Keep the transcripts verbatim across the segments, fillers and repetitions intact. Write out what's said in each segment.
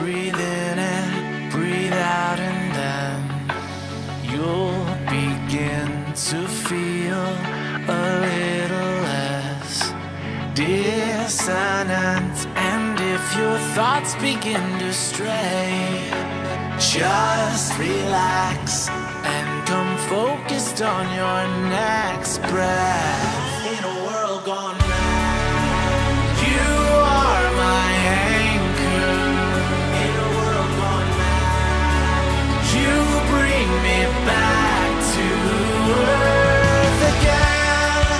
breathe in and breathe out, and then you'll begin to feel a little less dissonant. And if your thoughts begin to stray, just relax and come focused on your next breath. In a world gone mad, you are my anchor. In a world gone mad, you bring me back to earth again.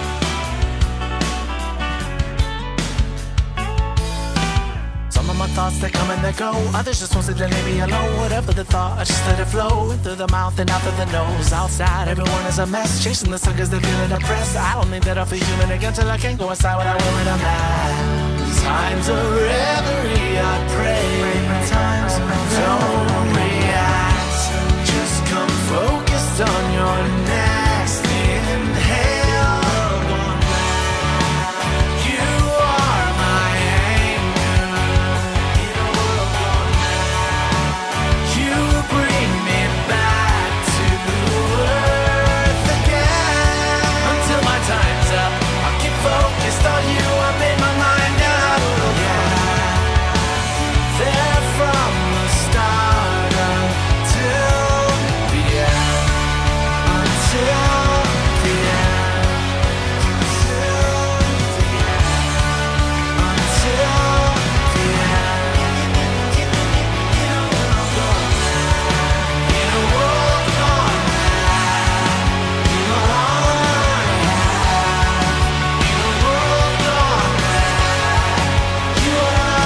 Some of my thoughts, they come and they go. Others just won't sit there, leave me alone. Whatever the thought, I just let it flow in through the mouth and out through the nose. Outside, everyone is a mess, chasing the sun cause they're feeling depressed. I don't think that I'll feel human again till I can't go inside without wearing a mask. Times of reverie, I pray. Times don't react. Just come focused on your next inhale.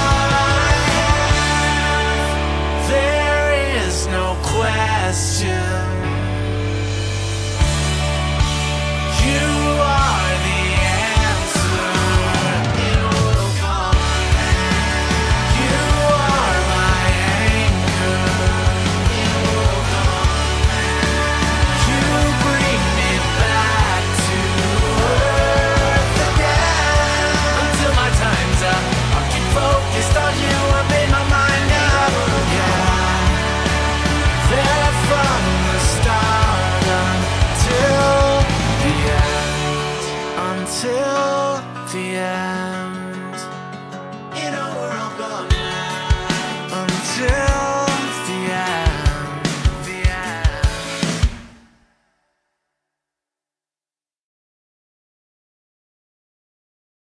Question